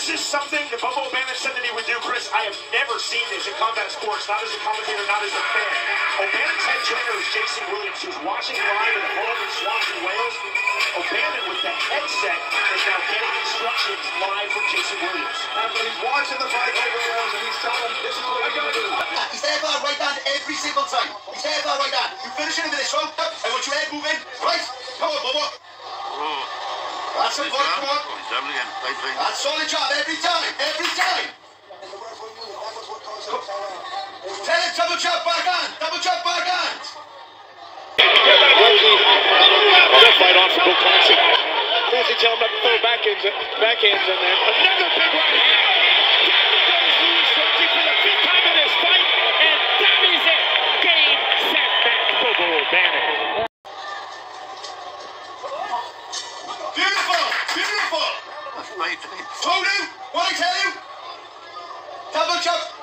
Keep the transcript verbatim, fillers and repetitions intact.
This is something that Bobo O'Bannon said that he would do, Chris. I have never seen this in combat sports, not as a commentator, not as a fan. O'Bannon's head trainer is Jason Williams, who's watching live at home in Swansea, Wales. O'Bannon, with the headset, is now getting instructions live from Jason Williams. And he's watching the fight over there, and he's telling him, this is what you're going to do. He's there for right hand every single time. He's there for right hand. You finish it with this one. I want your head moving. Right? Come on, Bobo. Oh. That's a good one. That's solid job every time. Every time. Tell him double jump back on. Double jump back on. Good fight off from Bill Clancy. Clancy tell him not to throw backhands, backhands in there. Another big right hand. Down goes Louis Swansea for the fifth time in this fight, and that is it. Game, set, match. Bobo O'Bannon. Beautiful, beautiful. Tony, what I tell you? Double jump.